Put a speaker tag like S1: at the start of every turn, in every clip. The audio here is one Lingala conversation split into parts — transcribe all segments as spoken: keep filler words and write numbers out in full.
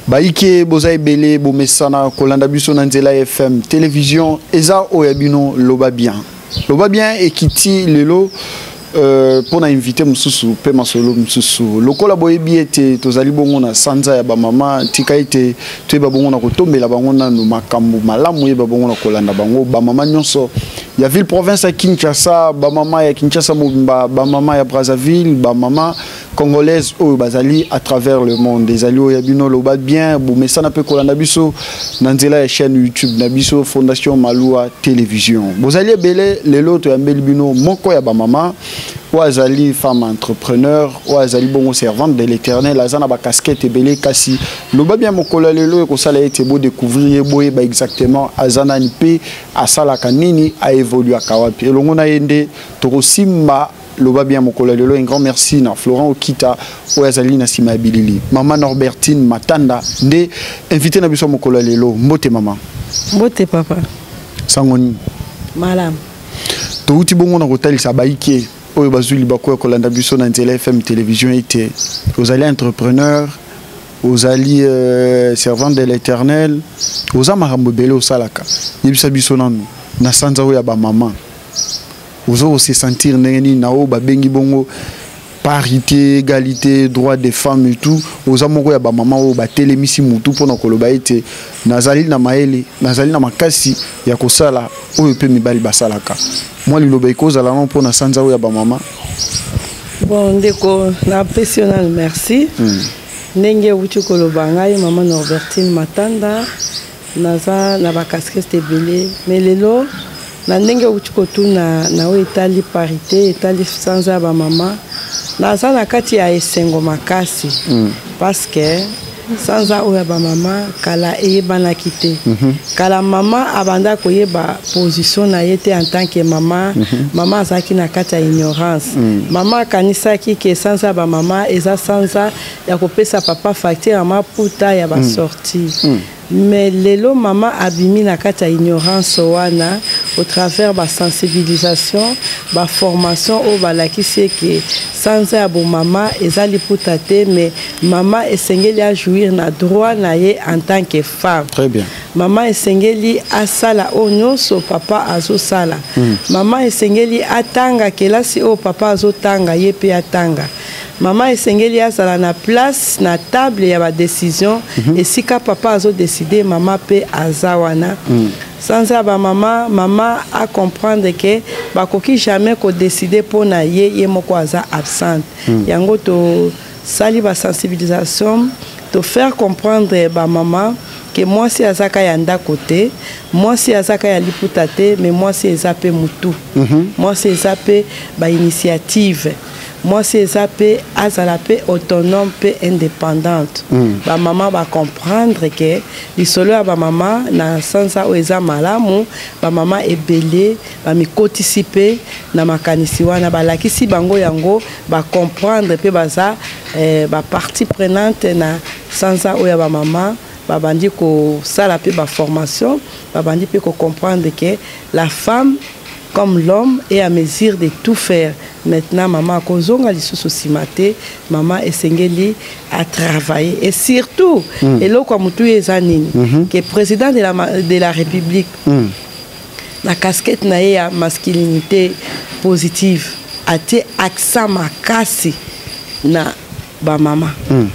S1: Baïke boza ebele bo mesana kolanda biso na nzela F M télévision eza oyabino loba bien loba bien ekiti lelo euh pour na inviter mususu pe masolo mususu lokola boyebi ete tozali bongo na sanza ya ba mama tika ete toyeba bongo na kotombela bango na no makambo malamu yeba bongo na kolanda bango ba mama nyonso ya ville province ya Kinshasa ba mama ya Kinshasa mobimba ba mama ya Brazzaville ba mama congolaise au bazali à travers le monde des alliés oyabino loba bien bo mesana pe kolanda biso na nzela ya chaîne YouTube na biso Fondation Maloua télévision bozali ebele lelo to yambeli bino moko ya ba mama Ouazali femme entrepreneur, Ouazali bon servante de l'Éternel, Azana ba casquette ebele kasi. Loba bien mokola lelo ko sala ete beau découvrir boye ba exactement Azana nipe asala kanini a évolué à kawapi. Elongo na yende tokosimba loba bien mokola lelo un grand merci na Florent Okita Ouazali na sima bilili. Maman Norbertine Matanda nde invité na biso mokola lelo mbote maman.
S2: Mbote papa.
S1: Sangoni.
S2: Malam.
S1: To uti bongo na kotalisa baike. Oyo bazuli bako kolanda biso na nzela F M télévision ete ozali entrepreneur ozali euh, servante de l'Éternel oza makambo bele osalaka yebisa biso nanu na sanza oyo ya ba mama ozo se sentir ndenge na o ba bengi bongo parité égalité droit des femmes et tout oza moko ya ba mama o ba telemisi mutu pona koloba ete nazali na maele nazali na makasi ya kosala oyo pe mibali basalaka moi liloba ekozala non pona sanza oyo ya ba mama.
S2: Bon ndeko na professionnel merci mm. Ndenge uti koloba ngai maman Norbertine Matanda naza na ba casquette ebele mais lelo na ndenge uti kotuna na o etali parité etali sanza ba mama naza na kati ya esengo makasi mm. Parce que sanza oya ba mama kala eyebana kite mm -hmm. Kala mama abanda koyeba position na yete en tant que mama mm -hmm. Mama azaki na kati ya ignorance mm. Mama kanisa ki ke sanza ba mama eza sanza ya kopesa papa facture ya maputa ya ba mm. sortie mm. Mais lelo mama abimi na kati ya ignorance wana au travers ba sensibilisation ba formation au balakisi ke sanza ya bo mama ezali putate mais mama esengeli a jouir na droit na ye en tant que femme.
S1: Très bien.
S2: Mama esengeli asala o nyonso papa azo sala mm. Mama esengeli atanga kelasi o papa azo tanga ye pe atanga. Mama esengeli azala na place na table ya ba décision mm -hmm. Esika papa azo décider mama pe azawana mm. Sans ça ba mama mama a comprendre que ba koki jamais ko décider pour na ye ye moko aza absente mm. Yango to sali ba sensibilisation to faire comprendre ba mama que moi si azaka yanda côté moi si azaka ya liputate mais moi si ezape mutu mm -hmm. Moi si ezape ba initiative moi si ezape azalape autonome pe indépendante mm. Ba mama ba comprendre que lisolo ya ba mama na sansa o eza malamu ba mama ebele ba mikotisipe na makanisi wana ba lakisi bango yango ba comprendre pe baza eh, ba partie prenante na sansa o ya ba mama ba bandi ko sala pe ba formation ba bandi pe ko comprendre que la femme comme l'homme est à mesure de tout faire. Maintenant, maman kozonga lisusu simate, maman esengeli à travailler et surtout, mm. Et là comme mutu ezanini, mm -hmm. Que président de la de la République, mm. La casquette na ya masculinité positive, a été accent makasi na ba mama. Mm.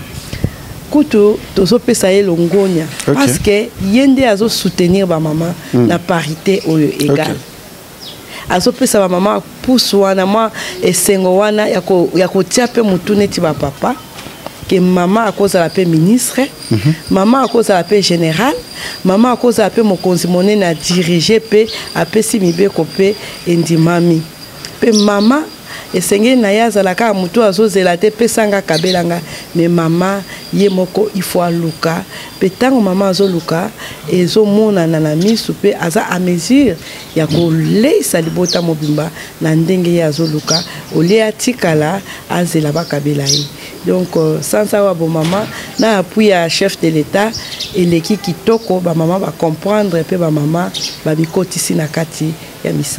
S2: Kuto tozo pesa ye longonya, okay. Parce que yende azo soutenir ba mama mm. Na parité oyo égale. Okay. Azopesa ba mama pousse wana moi esengo wana yako yako tiape mutune ti ba papa que mama akoza la paix ministre mm -hmm. Mama akoza la paix général mama akoza la paix mokonzi monene na diriger pe apesi mibeko pe endimami pe mama esengeli na yaza la ka mutu azozela te pesanga kabelanga mais mama ye moko il faut aluka pe tango mama azoluka ezo mona na misu pe aza a mesure ya ko leisa libota mobimba na ndenge ya azoluka ole atikala azela bakabela yi. Donc euh, sans savoir bon maman na appui à chef de l'état et l'équipe kitoko ba maman va comprendre pe ba maman ba bikotisi na kati ya misala.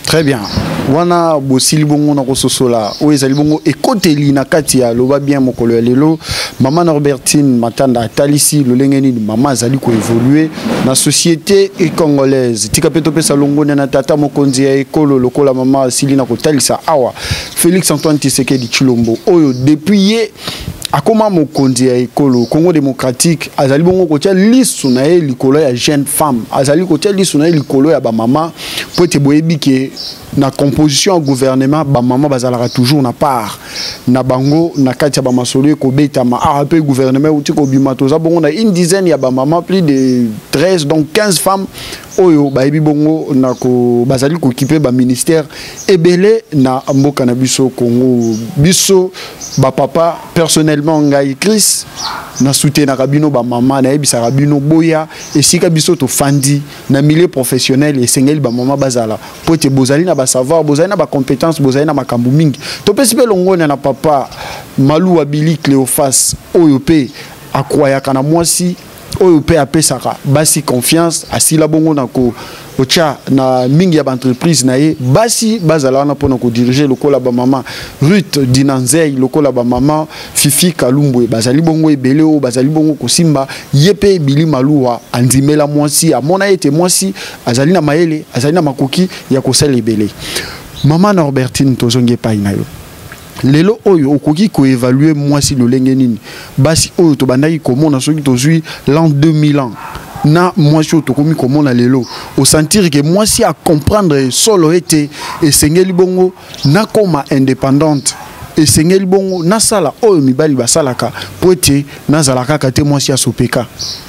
S1: Très bien. Wana bosili bongo na kososola o ezali bongo ekoteli na kati ya loba bien mokolo ya lelo Maman Norbertine Matanda talisi lolengeni mama azali ko évoluer na société e congolaise tika peto pesa longo na tata mokonzi ya ekolo lokola mama asili na kotalisa awa Félix Antoine Tshisekedi Tshilombo oyo depuis ye akoma mokonzi ya ekolo Congo démocratique azali bongo kotia lisu na ye likolo ya jeune femme azali kotia lisu na ye likolo ya ba mama po te boyebi ke na composition au gouvernement ba mama bazalaka toujours na part na bango na kati ya ba masolo ko betama a peu gouvernement uti ko bimatoza bongo na une dizaine ya ba mama plus de treize donc quinze femmes oyo bayebi bongo na ko bazali ko occuper ba ministère ebele na mboka na biso Congo biso ba papa personnellement ngai Chris na soutenir rabino ba mama na yebisa rabino boya esika biso to fandi na milieu professionnel et sengeli ba mama bazala po te bozali na ba savoir bozali na ba compétence bozali na makambu mingi to pesi pe longona na papa Malou Abili Cléophas oyo pe akwayaka na mwasi oyo pe apesaka basi confiance asila bongo na ko ocha na mingi ya entreprise na ye basi bazala na pona ko diriger lokola ba mama Ruth Dinanzei lokola ba mama Fifi Kalumbwe bazali bongo ebele o bazali bongo ko simba yepe Bili Maluwa andimela mwasi amona ete mwasi azali na mayele azali na makoki ya ko sala ebele Maman Norbertine tozonge pa inayo lelo oyo okoki ko évaluer mwasi lolenge nini basi oyo to bandaki komona soki tozui l'an deux mille ans na mwasi oyo tokomi komona lelo au sentir que mwasi a comprendre solo ete esengeli bongo na koma indépendante esengeli bongo na sala oyo mibali basalaka po ete nazalaka kate mwasi asopeka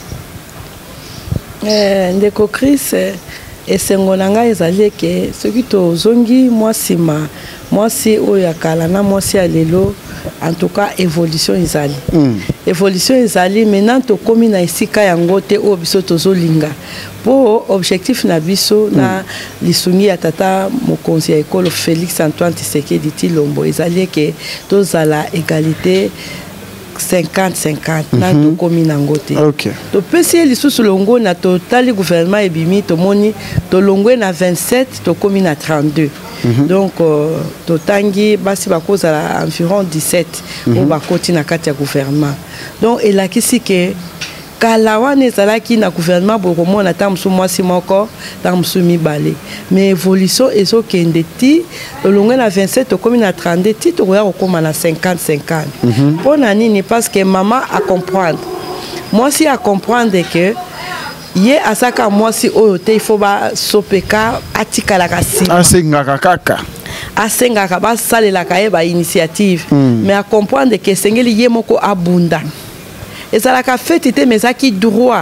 S2: eh ndeko Chris esengo nanga ezali ke soki tozongi mwasi ma mwasi oyo akala na mwasi ya lelo en tout cas évolution ezali mm. évolution ezali maintenant to komi na esika yango te o biso tozolinga po objectif na biso mm. na lisungi ya tata mokonzi ya ekolo Félix Antoine Tshisekedi Tshilombo ezali ke tozala égalité cinquante cinquante na to komi na ngote
S1: okay.
S2: To pesi lisusu longo na totali gouvernement ebimi to moni to longwe na vingt-sept to komi na trente-deux mm -hmm. donc euh, to tangi basi bakozala environ dix-sept mm -hmm. o bakoti na kati ya gouvernement donc elakisi ke kala wana ezalaki na gouvernement bokomona ta musu mwasi moko ta musu mibale mais évolution ezokende ti olongwe na vingt-sept okomi na trente ti tokoya kokoma na cinquante cinquante mpona nini parce que maman a comprendre mwasi a comprendre que ye asaka mwasi oyo te il faut basopeka atikalaka nsima
S1: asengaka kaka
S2: asengaka basalelaka ye ba initiative mm. mais a comprendre que esengeli ye moko abunda ezalaka feti te mezaki droit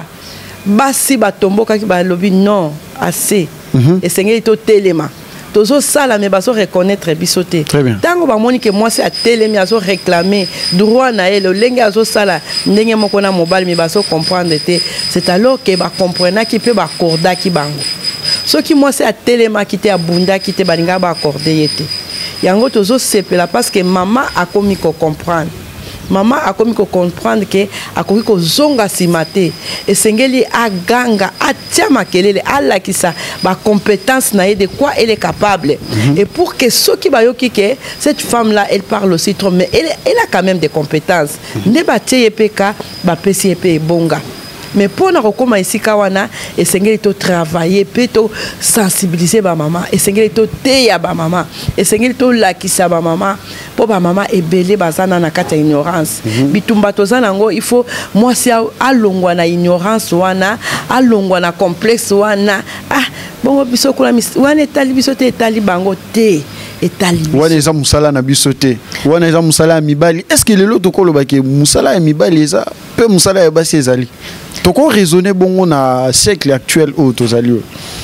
S2: basi batomboka ki balobi non assez mm -hmm. esengeli to telema tozo sala me baso reconnaître biso te tango bamoni ke mwasi atelemi azo réclamer droit na ele lenge azo sala ndenge moko na mobile me baso comprendre te c'est alors que ba comprendre ki pe ba corda ki bango soki mwasi atelema ki te abunda ki te balinga ba accorder yete yango tozo sepela parce que maman a komi ko comprendre maman a komi ko comprendre que a komi ko zonga simate esengeli aganga atia makelele alakisa ba compétence na de quoi elle est capable mm-hmm. et pour que ceux qui bayoki que cette femme là elle parle aussi trop mais elle, elle a quand même des compétences mm-hmm. ne ba tie peka ba pesi pe bonga mais pour na kokoma esika wana esengeli to travailler pe to sensibiliser ba maman esengeli to teya ba maman esengeli to lakisa ba maman po ba maman ebele bazana na kata ignorance mm -hmm. bitumba tozana ngo il faut moi si alongwa na ignorance wana alongwa na complexe wana ah bongo biso kula wana etali biso te etali bango te etali
S1: wana eza musala na biso te wana eza musala ya mibali est-ce que lelo tokoloba ke musala ya mibali eza pe musala ya basi ezali toko raisonner bongo na siècle actuel au tozali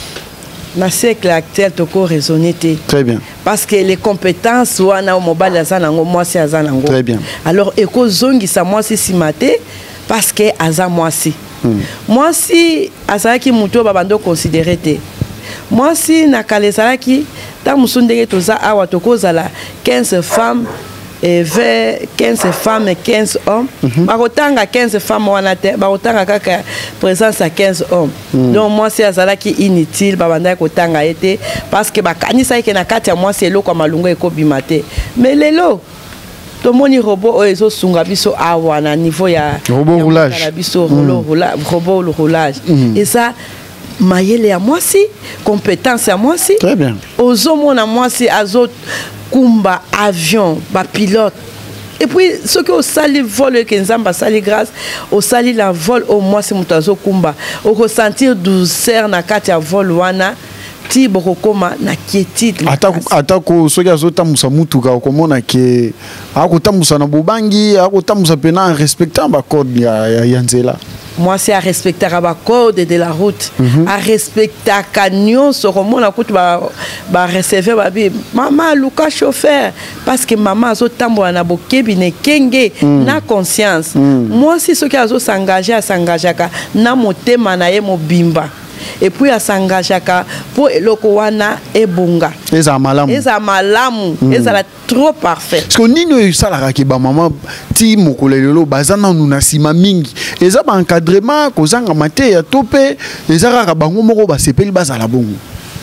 S2: na siècle actuel toko raisonner te
S1: très bien
S2: parce que les compétences wana mobile azana ngo mwasi azana ngo
S1: très bien
S2: alors eko zongi sa mwasi simate parce que aza mwasi hmm. mwasi azalaki muto babando considérer te mwasi na kalezalaki ta musundenge toza awa tokozala quinze femmes et vers quinze femmes et quinze hommes mm -hmm. bakotanga quinze femmes wana te bakotanga kaka présence à quinze hommes. Mm. Donc moi c'est azala qui inutile babanda ko tanga été parce que ba kanisa ke na kati ya moi c'est lo kwa malungo eko bimate. Mais lelo to moni robot o ezo sunga biso awa na niveau ya
S1: robot ya roulage.
S2: Biso mm. robot le roulage. Mm. Et ça mayele ya moi si compétence ya moi si.
S1: Très bien.
S2: Ozo mona moi si azo kumba avion ba pilote. Et puis, ce que au sali vol, que nous sali grâce, au sali la vol, au moins c'est mutazo kumba. Au ressentir douceur na katia vol wana, ti bokoma na quiétude.
S1: Atako atako soki azota musa mutuka okomona ke akota musa na bobangi, akota musa pena en respectant ba code ya ya nzela.
S2: Moi c'est à respecter la code de la route, mm-hmm. à respecter la camion sur mon écoute ba ba recevoir babi maman Luka chauffeur parce que maman azo tambo na bokebi ne kenge mm. na conscience. Mm. Moi si ce qui azo s'engager à s'engager na motema na ye mobimba. Et puis à s'engagaka pour eloko wana ebunga.
S1: Eza malamu.
S2: Eza malamu. Mm. Eza la trop parfait.
S1: Parce que nino yusala ki ba maman ti mokolelelo bazana nuna sima mingi. Eza ba encadrement kozanga mate ya tope, eza ka bango moko ba sepeli bazala bongo.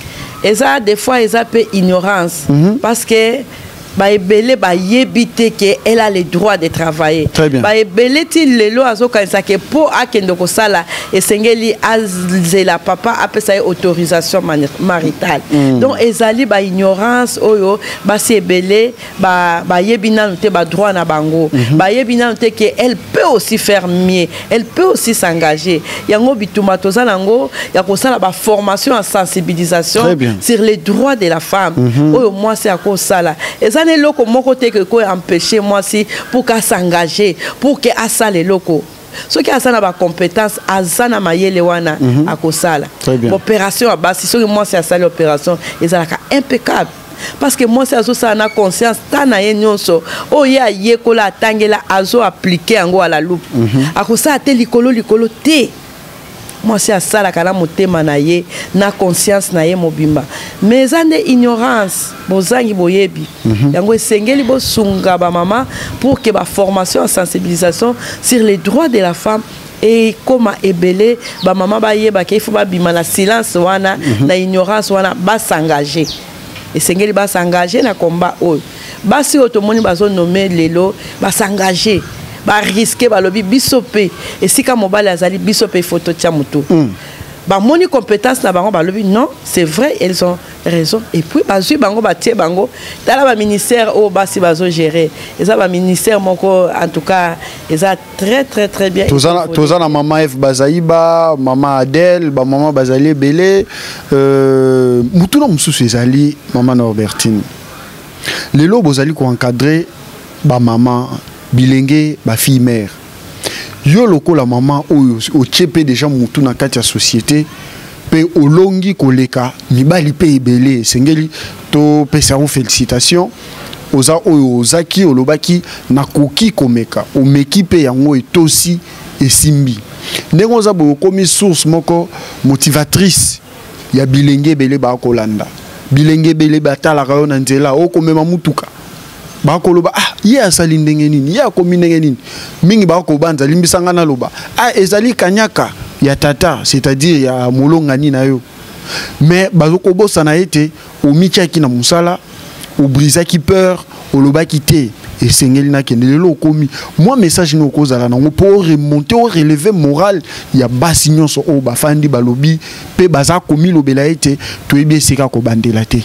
S2: Eza des fois eza pe ignorance mm -hmm. parce que ba ebele ba yebite que elle a le droit de travailler. Ba ebele ti lelo azoka nsake po akendo ko sala esengeli azela papa apesa autorisation maritale. Mm. Donc ezali ba ignorance oyo ba sebele ba ba yebina nte ba droit na bango. Mm -hmm. Ba yebina nte que elle peut aussi faire mieux, elle peut aussi s'engager. Yango bituma tozana ngo ya ko sala ba formation en sensibilisation sur les droits de la femme. Mm -hmm. Oyo moi c'est à ko sala. Les locaux moko te que quoi empêcher moi si pour qu'à s'engager pour que à ça les locaux ceux qui a ça na ba compétence azana mayele wana à kosala opération à base si moi c'est à ça l'opération ils ont impeccable parce que moi c'est azo ça na conscience tana yenyonso o ya yekola tangela azo appliquer ngo à la loupe à kosa te likolo likolo te. Moi c'est à ça la kala motema na ye na conscience na ye mobimba mais ande ignorance bozangi boyebi yango esengeli bo sunga ba mama pour que ba formation en sensibilisation sur les droits de la femme et comment ebele ba mama ba yeba ke faut ba bima na silence wana na ignorance wana ba s'engager esengeli ba s'engager na combat o basi otomoni bazo nommer lelo ba s'engager ba risquer ba lobi bisope et si ka mobile azali bisope photo tia mutu mm. ba moni compétence na bango ba lobi non c'est vrai elles ont raison et puis ba zui bango ba tie bango tala ba ministère o basi bazo gérer eza ba ministère moko en tout cas eza très très très bien
S1: tozana tozana mama F Bazaiba mama Adèle ba mama Bazali Belé euh mutu na mususu ezali mama Norbertine lelo bozali ko encadrer ba mama bilenge ba fille mère yo loko la maman oyo o tchepe déjà mutu na kati ya société pe olongi koleka mibali pe ebele sengeli to pesa o félicitations oza oyo ozaki olobaki na koki komeka o meki pe yango etosi esimbi ndenge za bo komi source moko motivatrice ya bilenge ebele ba kolanda bilenge ebele batala ka yo na nzela o komema mutuka bakoloba ah ye asali ndenge nini ye akomi ndenge nini mingi bakobanza limbisanga na loba ah ezali kanyaka ya tata c'est-à-dire ya molonga ni na yo mais bazoko bossa na été o michaki na musala o brisaki peur o lobaki te esengeli na kende lelo komi moi message no kozala na pour remonter au relever moral ya basi nyonso o bafandi balobi pe baza komi lobela été to ebeseka ko bandela te.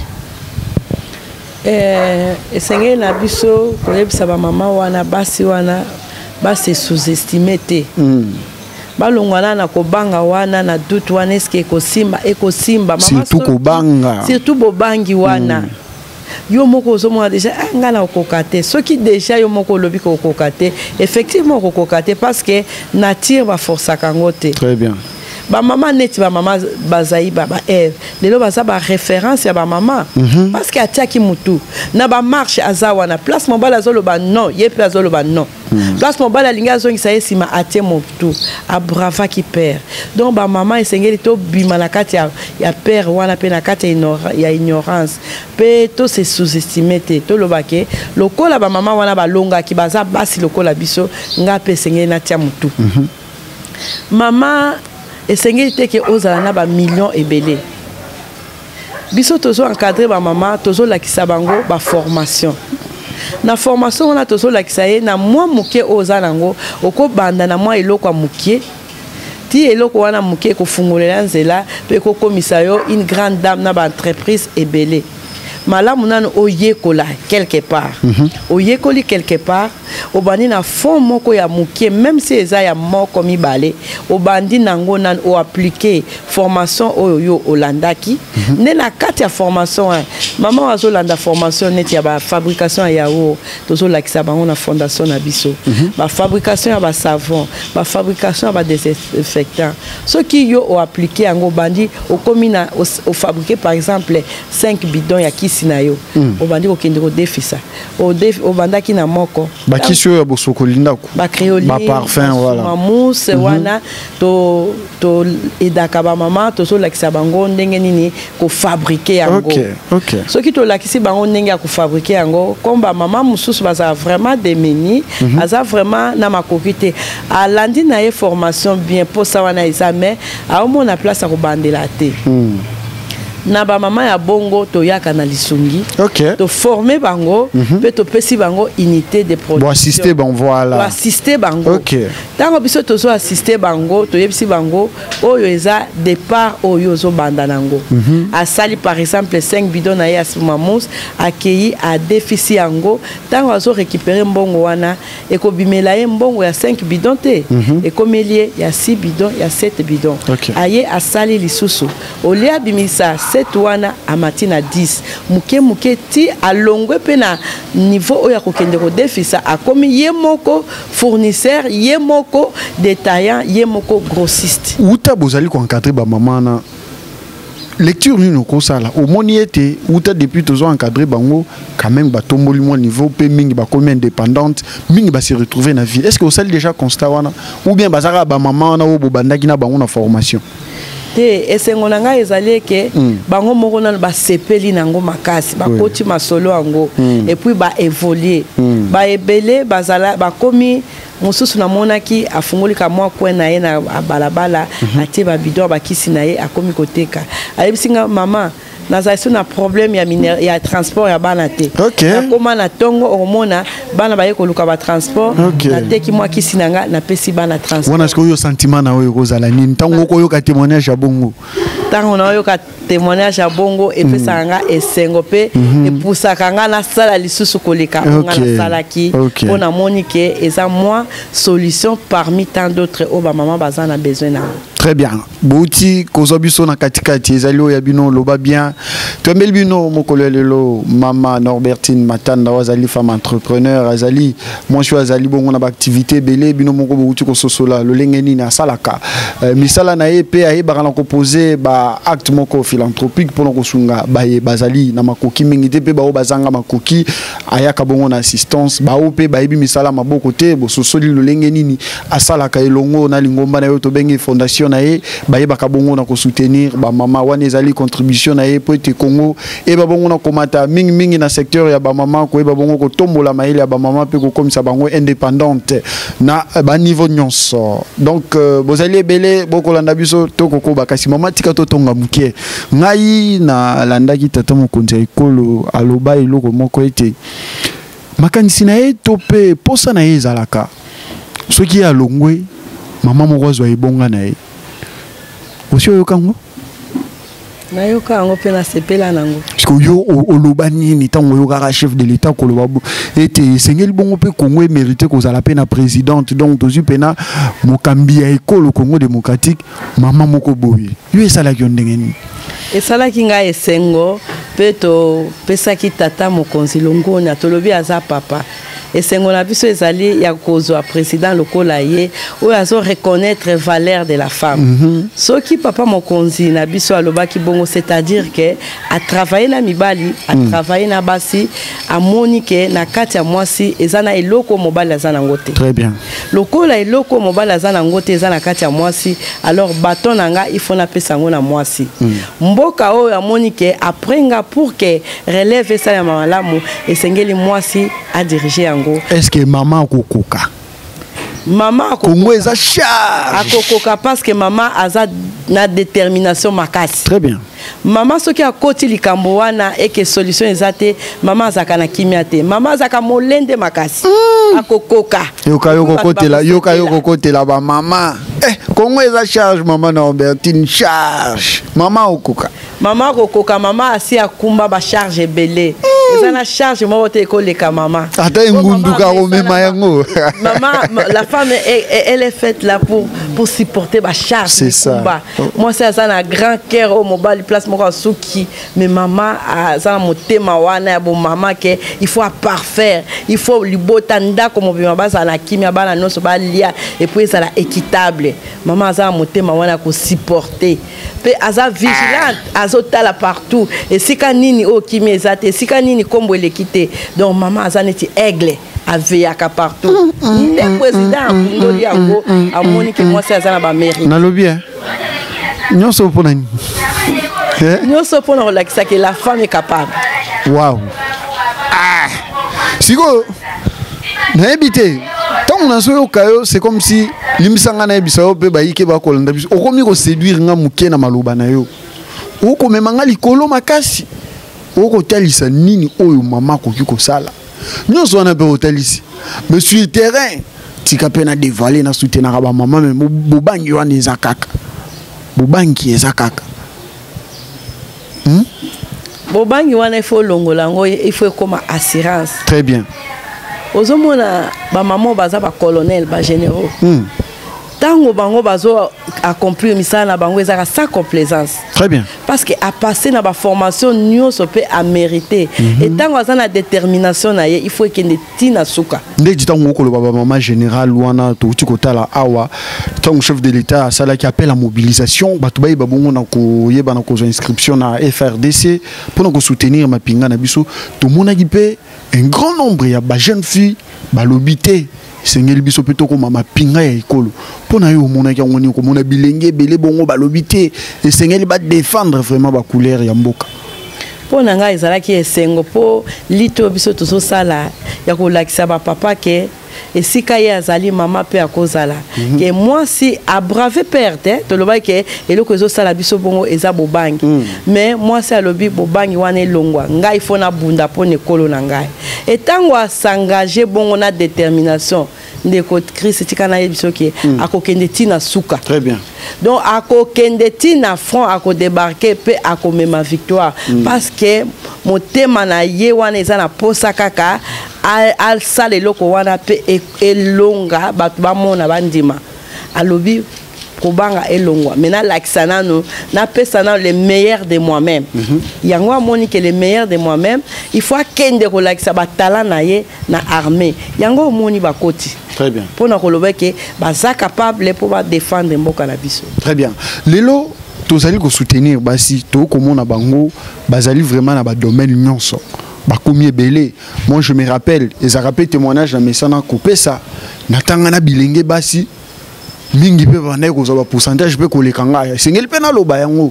S2: Eh, esengeli na biso kolebisa ba mama wana basi wana basi sous-estimé te. Mm. Balongwana na kobanga wana na doute wana eske ekosimba ekosimba mama
S1: surtout kobanga
S2: surtout bobangi wana. Mm. Yo moko zomo déjà ngana okokate soki déjà yo moko lobi ko okokate effectivement okokate parce que nature va forcer kangote.
S1: Très bien.
S2: Ba maman neti ba maman Bazaiba ba Eve lelo baza ba référence ya ba maman mm -hmm. parce que atiaki mutu na ba marche azawa na place mobala zolo ba non ye pe azolo ba non mm. place mobala linga zongi sa yesima atie mutu a brava qui perd donc ba maman esengeli to bima na kati ya, ya père wana pe na kati ya ignorance pe to se sous-estimer te to lobake lokola ba maman wana ba longa ki baza basi lokola biso nga pe esengeli na tia mutu mm -hmm. Maman esengeli te ke ozala na ba millions ebele. Biso tozo encadrer ba maman, tozo lakisa bango ba formation. Na formation on a tozo lakisa ye na mwa muke oza nango, oko banda na mwa eloko muke. Ti eloko wana muke ko fungolela nzela pe ko komisa yo une grande dame na ba entreprise ebele. Malamu nanu oyekola quelque part. Mm-hmm. Oyekoli quelque part, obandi na fond moko ya mukie, même si eza ya moko mibale, obandi nango nan o appliquer formation oyo yo olandaki. Mm-hmm. Ne na kati ya formation hein. Maman wazo landa formation neti ya ba fabrication ya yaourt, tozo lakisa bango na fondation na biso. Mm-hmm. Ba fabrication ya ba savon, ba fabrication ya ba désinfectant. Ce qui yo o appliquer yango bandi o komina o, o fabriquer par exemple cinq bidons ya kisi na yo. Mm. Obandi ko kende ko defisa. O def obandaki na moko.
S1: Ba kisi yo ya bosokolinda ko.
S2: Ba créolier,
S1: ba parfum voilà.
S2: Ma mousse mm -hmm. wana to to edaka ba mama to so lakisa bango ndenge nini ko fabriquer yango.
S1: OK, OK.
S2: Ce qui to lakisi bango ndenge ya ko fabriquer yango, comme ba mama mususu baza vraiment démuni, mm -hmm. aza vraiment na makokite. A landi na ye formation bien pour ça wana examen, a au moins na place à ko bandela te. Mm. Na ba mama ya bongo to yaka na lisungi.
S1: OK.
S2: To former bango, mm -hmm. pe to pesi bango unité de production.
S1: Bon assister ban voilà.
S2: To assister bango.
S1: OK.
S2: Tango biso to so assister bango, to yebisi bango oyo eza départ oyo zo banda nango. Mm -hmm. A sali par exemple cinq bidons na ya simamos accueilli à déficit yango, tango azo récupérer mbongo wana e ko bimela ye mbongo ya cinq bidons te. Mm -hmm. E komelie ya six bidons, ya sept bidons.
S1: Okay.
S2: Aye asali lisusu. Olia bimisa sept wana amati na dix. Muke muke ti alongwe pe na niveau oya kokende ko defisa akomi ye moko fournisseur, ye moko détaillant, ye moko grossiste.
S1: Uta bozali ko encadrer ba maman na lecture ni ko sala au moni était uta depuis toujours encadrer bango quand même ba tomboli mo niveau pe mingi ba comme indépendante mingi ba se retrouver na vie. Est-ce que vous avez déjà constat wana ou bien bazara ba maman na o bobandaki na bango na formation?
S2: Te esengo na ngai ezali ke mm. bango moko na ba sepeli nango makasi ba koti oui. Masolo ango mm. et puis ba évoluer mm. ba ebele bazala ba komi mususu na monaki afungoli ka mwa kwen na ye na balabala mm -hmm. atie ba bidon ba kisi na ye akomi koteka ayebisinga mama nazali na problème ya miner ya transport ya bana te.
S1: Okay.
S2: Na koma na tongo omona bana baye koluka ba transport okay. Na teki mwa kisi nanga na pesi bana transport.
S1: Wana sko yo sentiment na oyo kozala nini tango ko yo ka témoignage ya bongo.
S2: Tango na yo ka témoignage ya bongo e pesa nga esengo pe e pousa kanga na sala lisusu koleka nga na sala ki ona monike eza moi solution parmi tant d'autres o ba maman bazana besoin na.
S1: Très bien. Bouti kozobiso na katikati ezali ya bino loba bien. Tombel bino mokolelo mama Norbertine Matanda wazali femme entrepreneur azali moi je suis azali bongo na activité belé bino moko bouti ko sosola lo lengeni na salaka. Euh, misala na epe aye ba na ko poser ba acte moko philanthropique pour ko sunga ba ye bazali na makoki mingi te pe ba o bazanga makoki ayaka bongo na assistance ba o pe ba yebi misala maboko te bo sosoli lo lengeni ni asalaka elongo na lingomba na yo to bengi fondation na ye ba ye ba ka bongo na ko soutenir ba mama wana ezali contribution na ye po te Congo et ba bongo na komata mingi mingi na secteur ya ba mama ko e ba bongo ko tombola maile ya ba mama pe ko comme ça bango indépendante na ba niveau nyonso donc euh, bozali belé boko landa biso to koko bakasi mama tika to tonga mukie ngai na landaki tata mokonzi ekolo aloba eloko moko ete makanisi na ye to pe posa na ye ezalaka soki ya longwe mama moko azwa ebonga na ye osi oyo kango
S2: na yo kango pe na sepela nango
S1: parce que yo oloba nini tango yo kaka chef de l'état ko loba ete sengeli bongo pe Congo e mérité ko zala pe na présidente donc tozu pena mokambi ya ekolo Congo démocratique mama moko boye yo esala ki ndengeni
S2: esala ki nga esengo pe to pesa ki tata mokonzi longoni atolobi aza papa esengo na biso ezali ya kozwa président lokola ye oyo azo reconnaître valeur de la femme mm -hmm. Soki papa mokonzi na biso alobaki bongo c'est-à-dire que a travailler na mibali a mm. travailler na basi a monike na kati ya mwasi ezana eloko mobali azana ngote
S1: très bien
S2: lokola eloko mobali azana ngote ezana kati ya mwasi alors baton nanga il faut na pesa ngo na mwasi mm. Mboka oyo ya monike après nga pour que relève ça ya malamu esengeli mwasi a diriger yango.
S1: Est-ce que maman kokoka
S2: Maman
S1: Congo est à charge.
S2: Akokoka parce que maman a na détermination makasi.
S1: Très bien.
S2: Maman ce qui a côté likambo wana et que solution ezate maman azaka na kimia te. Maman azaka molende makasi. Mm. Akokoka.
S1: Yoka yoko côté là, yoka yoko côté là ba maman. Eh, Congo est à charge maman Norbertine charge. Maman okoka. Maman
S2: okoka maman asi akumba ba charge belé. Eza na charge mo te ko leka maman.
S1: Ata ngunduka o mema yango.
S2: Maman la femme elle est faite là pour pour supporter ba charge.
S1: C'est ça.
S2: Moi c'est ça na grand cœur au mobile place moko suki mais maman ça motema wana ya bon maman que il faut parfaire, il faut libota ndako mo bima ba ça na kimia bana noso ba lia et puis ça la équitable. Maman ça motema wana ko supporter. Pe aza vigilante azotala partout et sika nini o kimia ezate sika nini kombo l'équité. Donc maman aza neti aigle aveyaka partout. Le président ngoli yango amoni que moi c'est ça na ba mairie.
S1: Na lobi hein. Nyonso pona ni.
S2: Nyonso pona relaxer que la femme est capable.
S1: Waouh. Ah. Siko na ebité. Tant on a so kayo c'est comme si limisanga na ebisa yo pe ba yike ba kolanda biso. Okomi ko séduire nga muke na maloba na yo. Oko memanga likolo makasi. Oko talisa nini oyo mama ko ki ko sala. Nyonso wana pe hotelisi. Monsieur terrain tika pe na dévaler na soutenir ba maman mais bobangi wana ezakaka. Bobangi ezakaka. Hmm?
S2: Bobangi wana il faut longola ngo il faut comme assurance.
S1: Très bien.
S2: Ozomona ba maman baza ba colonel ba généraux. Hmm. Tango bango bazo accomplir misala na bango ezaka sans complaisance.
S1: Très bien.
S2: Parce que à passer na ba formation nyonso pe à mériter. Mm-hmm. Et tango aza na détermination na ye il faut que ne tina suka.
S1: Ndé dit tango ko lo baba maman général wana to uti kotala awa tango chef de l'état sala qui appelle à mobilisation batu bayi babongo na ko yeba na ko inscription na F R D C pour nous soutenir ma pinga na biso to mona ki pe un grand nombre ya ba jeunes filles ba lobité Seigneur biso peto ko mama pinga ya ekolo pona yo mona ki ngoni ko mona bilenge belé bongo ba lobité et Seigneur ba défendre vraiment ba couleur ya mboka
S2: pona nga ezala ki esengo po lito biso tozo sala ya ko lakisa ba papa ke et si kaye azali mama pe akozala mm -hmm. que moi si a brave perte to loba ke eloko ezo sala biso bongo eza bobangi mm. mais moi si alobi bobangi wana elongwa ngai fo na bunda po ne kolo na ngai et tango a s'engager bongo na détermination ndeko Christ tika na biso ke mm. akokende tina suka.
S1: Très bien.
S2: Donc akokende tina front ako débarquer pe akomema victoire mm. parce que motema na ye wana eza na posa kaka al, al sale loko wana pe elonga batu bamona bandima alobi kobanga elongwa maintenant l'axana no na pesana le meilleur de moi-même mm -hmm. yango amoni que le meilleur de moi-même il faut kende ko laxa batala na ye na armée yango moni bakoti.
S1: Très bien.
S2: Pour na koloba ke baza capable pour ba défendre mboka na biso.
S1: Très bien. Lelo tozali ko soutenir basi to komona bango bazali vraiment na ba domaine nyonso. Ba komi ebele. Moi je me rappelle les rappels témoignage na mesana coupé ça natanga na bilenge basi mingi pe bana ko zo ba pourcentage pe ko lekanga singeli pe na loba yango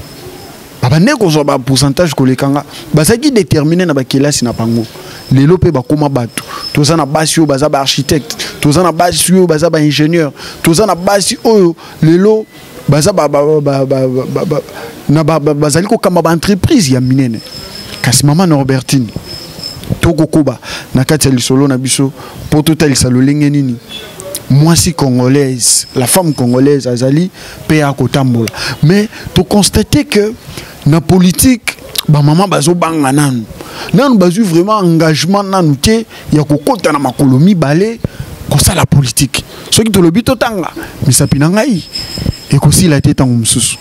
S1: baba ne ko zo ba pourcentage ko lekanga bazaki déterminer na ba kelasi na pango lelo pe ba koma bato toza na basi yo baza ba architecte toza na basi yo baza ba ingénieur toza na basi oyo lelo baza ba ba ba ba na ba bazali ko kama ba entreprise ya minene kasi mama Norbertine toko koba na kati ya lisolo na biso po total sa lolenge nini moi si congolaise la femme congolaise azali pe à kotambola mais to constater que na politique ba maman bazo banga nanu nanu bazu vraiment engagement nanu te ya kokota na makolo mibale ko ça la politique ce qui to lobi to tanga misapina ngai et ko si la tête en mususu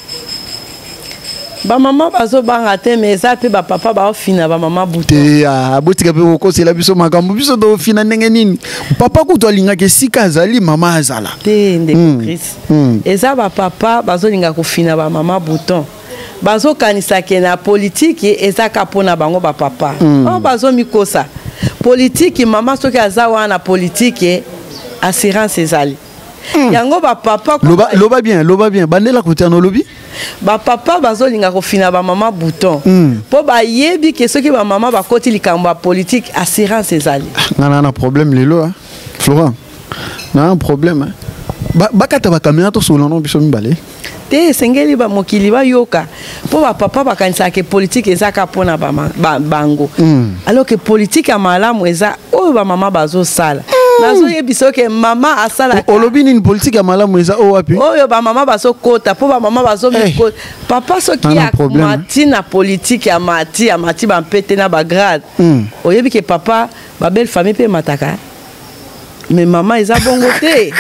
S2: ba maman bazo banga te mais ça pe ba papa ba ofina ba maman buto
S1: te a botika pe ko c'est la biso makambo biso do ofina ndenge nini papa ko to linga ke sika azali mama azala
S2: te ndeko Chris eza ba papa bazo linga ko fina ba maman buton bazo kanisa ke na politique eza kapona bango ba papa oh bazo mikosa politique mama soki azawa na politique assurance ezali yango ba papa
S1: loba loba bien loba bien bandela ko tano lobi
S2: ba papa bazolinga ko fina ba mama bouton mm. po ba yebi ke soki ba mama ba koti likambo politique assurance ezali
S1: ngana na problème lelo hein Florent na un problème hein. Ba bakata ba caméra to solo non biso mibale.
S2: Te sengeli ba mokili ba yoka. Po ba papa ba kanisa ke politique ezaka pona ba, ba bango. Mm. Alors que politique ya malamu eza o ba mama bazo sala. Mm. Nazo yebiso ke mama asala.
S1: Olobi ni politique ya malamu eza o wapi?
S2: O yo ba mama bazo kota po ba mama bazo hey. Mikota. Papa so ki ya mati na politique ya mati ya mati ba mpete na ba grade. Mm. O yebi ke papa ba belle famille pe mataka. Mais maman eza bongo te.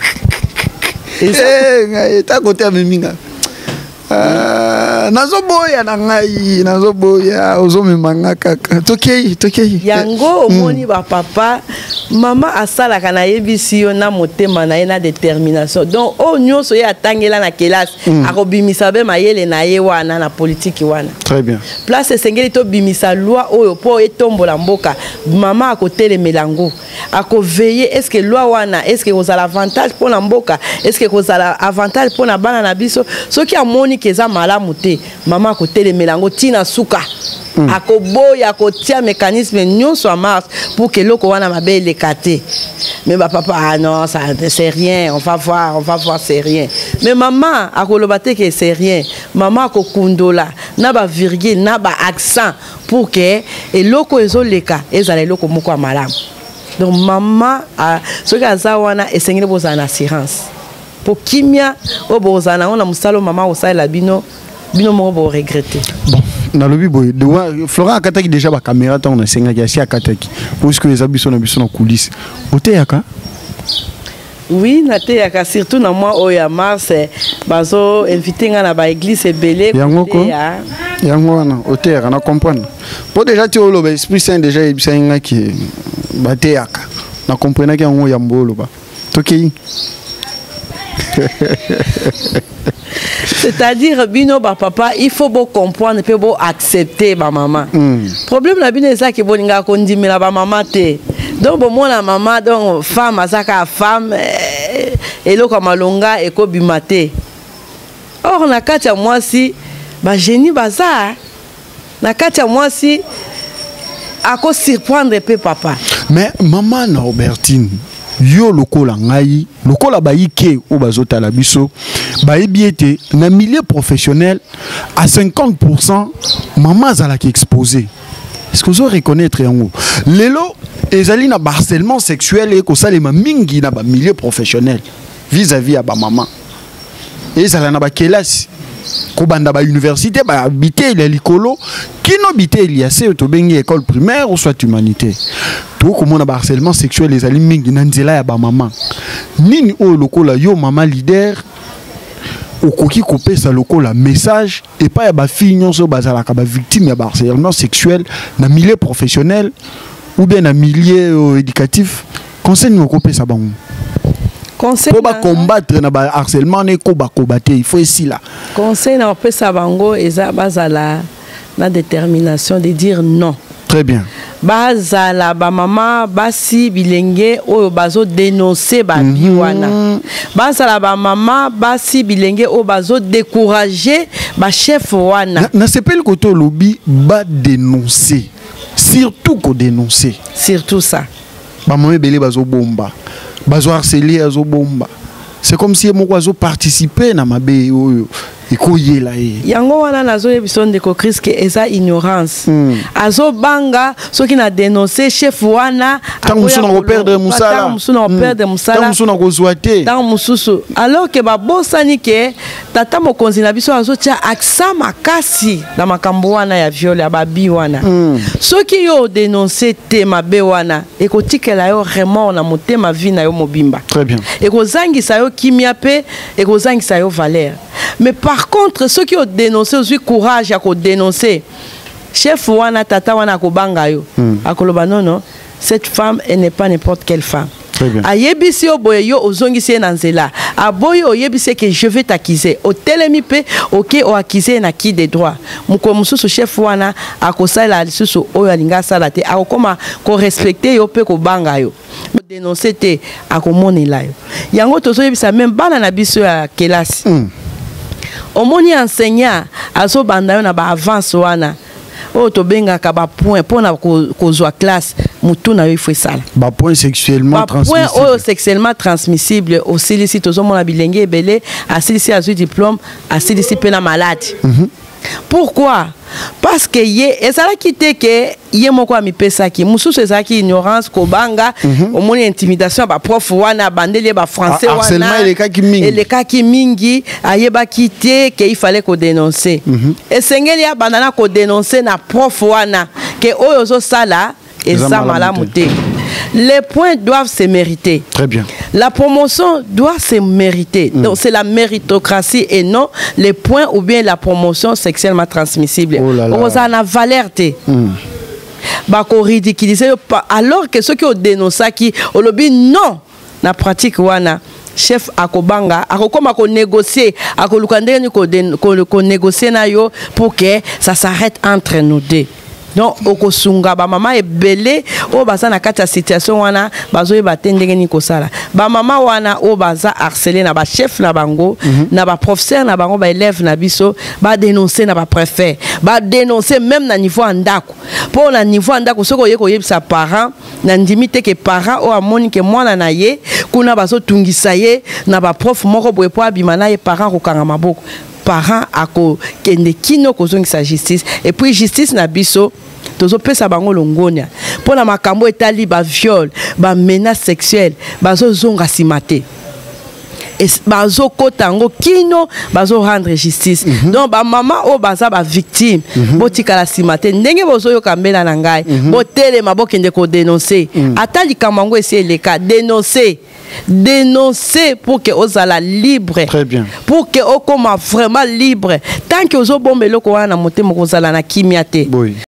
S1: Eh, ta côté à Miminga. Nazo boya na ngai, nazo boya ozo memanga kaka. Tokei, tokei.
S2: Yango omoni ba papa, mama asala kana yebisi yo na motema na na détermination. Donc o nyoso ya tangela na classe, akobimisa be mayele na ye wana na politique wana.
S1: Très bien.
S2: Place sengeli to bimisa loi oyo po etombola mboka. Mama akotele melango. Ako veiller est-ce que loi wana, est-ce que vous avez avantage pour la mboka, est-ce que vous avez avantage pour na bana na biso. Ce qui a moni keza malamu te, mama akotele melango tina suka. Mm. Akoboya akotia mécanisme nyonso en marche pour que loko wana mabe lekate. Mais ba papa ah non ça c'est rien, on va voir, on va voir c'est rien. Mais maman akolobate que c'est rien. Maman akokundola na ba virgule na ba accent pour que et loko ezo leka ezala loko moko malamu. Donc maman a ce que azawana esengeli boza na assurance. Pour kimia o boza na ona musalo maman osala bino bino mo bo regretter.
S1: Bon. Na lobi boy de Florent akataki déjà ba caméra tant na senga ya si akataki parce que les abisso na biso na coulisses ote yaka
S2: oui na te yaka surtout na moi o ya mars bazo inviter nga na ba église ebele
S1: yango ko yango wana ote yaka na comprendre pour déjà tu lo ba esprit saint déjà ebisa nga ki ba te yaka na comprendre ki yango ya mbolo ba tokei.
S2: C'est-à-dire bino ba papa il faut beau comprendre peut beau accepter ba maman. Mm. Problème la bino ça que boninga kondimela ba maman te. Donc bon moi la maman donc femme azaka femme et lo comme longa et ko bimate. Or na katia moi si ba génie baza na katia moi si à quoi surprendre peu papa.
S1: Mais maman na Albertine yo lokola ngai lokola baike o bazota la biso baebiete na milieu professionnel à cinquante pour cent maman zala qui exposé. Est-ce que vous reconnaître yango lelo ezali na harcèlement sexuel et ko salema mingi na ba milieu professionnel vis-à-vis à ba maman ezala na ba kelasi ko banda ba université ba habiter les likolo kino habiter il y a c'est to bengi école primaire ou soit humanité tout comme on a harcèlement sexuel les aliments mingi na nzela ya ba maman nini o lokola yo maman leader okoki kopesa lokola message et pas ya ba fille nyonso bazala ka ba victime ya harcèlement sexuel na milieu professionnel ou bien na milieu éducatif conseil ni okopesa bango.
S2: Conseil
S1: pour combattre na ba harcèlement ne ko ba combattre il faut ici là.
S2: Conseil na opesa bango eza bazala na détermination de dire non.
S1: Très bien.
S2: Bazala ba mama basi bilenge oyo bazo dénoncer ba biwana. Mm-hmm. Bazala ba mama basi bilenge oyo bazo décourager ba chef wana.
S1: Na sepel koto lobby ba dénoncer. Surtout ko dénoncer.
S2: Surtout ça.
S1: Ba mama belé bazo bomba. Bazo harceler azo bomba. C'est comme si moko azo participer na mabe oyo ikoye la e.
S2: Yango wana nazo yebison de ko Chris que eza ignorance. Mm. Azo banga soki na dénoncer chef wana
S1: tant musu na perdre musala.
S2: Tant musu na perdre musala.
S1: Tant musu na ko zoater.
S2: Tant mususu. Alors que ba bosani ke tata mokonzi na biso azo tia aksa makasi na makambo wana ya viol ya babi wana. Mm. Soki yo dénoncer te mabe wana ekotikela yo remords na motema vie na yo mobimba.
S1: Très bien.
S2: Ekozangi sa yo kimia pe ekozangi sa yo valeur. Mais par contre, ceux qui ont dénoncé, aussi courage à dénoncer. Chef wana tata wana kobanga yo. Akoloba non non, cette femme elle n'est pas n'importe quelle femme. Ayebisi oboye yo ozongisi na nzela. Aboye oyebisi que je vais t'accuser. O telemi pe OK o accuser na qui des droits. Muko mususu chef wana akosala lisusu oyo alinga sala te. Akoma ko respecter yo pe ko banga yo. Dénoncer te akomonela yo. Yango tozo yebisa même bana na biso ya kelasi. Omoni enseignant azo banda yo na ba avance wana. oyo tobengaka bapoint mpona kozwa classe mutu na yo ifo esala
S1: bapoint sexuellement
S2: transmissible bapoint oyo sexuellement transmissible osilisi tozomona bilenge ebele asilisi azwi diplôme asilisi mpe na maladi mm -hmm. Pourquoi? Parce que ye ezalaki te ke ye moko amipesaki mususu ezalaki ignorance kobanga mm -hmm. omoni intimidation ba prof wana bandeli ba français wana
S1: harcèlement elekaki mingi
S2: elekaki mingi ayebaki te ke il fallait ko dénoncer mm -hmm. esengeli ya bandana ko dénoncer na prof wana ke oyo zo sala eza malamu te. Les points doivent se mériter.
S1: Très bien.
S2: La promotion doit se mériter. Mm. Donc c'est la méritocratie et non les points ou bien la promotion sexuellement transmissible.
S1: Oh là là.
S2: On a la valeur. Mm. Bako ridiculiser alors que ceux qui ont dénoncé qui au lobby non la pratique wana chef akobanga akokoma ko négocier akolukandeni ko ko négocier na yo pour que ça s'arrête entre nous deux. Donc okosunga ba mama ebele o baza na kati ya situation wana bazo e batendenge ni kosala ba mama wana o baza harceler na ba chef na bango mm -hmm. na ba professeur na bango ba élève na biso ba dénoncer na ba préfet ba dénoncer même na niveau andako pour na niveau andako soko yeko yebisa parent na ndimite ke parent o amoni ke mwana na ye kuna bazo tungisa ye na ba prof moko boye po abimana ye parent ko kanga maboko parents ako kende kino kozongisa justice et puis justice na biso tozo pesa bango longonia pona makambo etali ba viol ba menace sexuelle bazo zonga simate et bazo kotango kino bazo rendre justice mm -hmm. donc ba mama o baza ba victime mm -hmm. botika la simate ndenge bozo yo kambela na ngai mm -hmm. botele mabokende ko dénoncer mm -hmm. atali kamango ese le cas dénoncer dénoncer pour que ozala libre.
S1: Très bien.
S2: Pour que okoma vraiment libre tant que ozo bombelo ko wana motema kozala na kimiate.
S1: Oui.